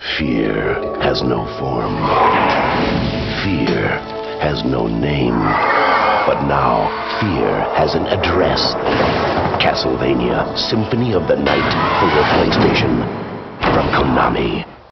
Fear has no form. Fear has no name. But now, fear has an address. Castlevania, Symphony of the Night for your PlayStation. From Konami.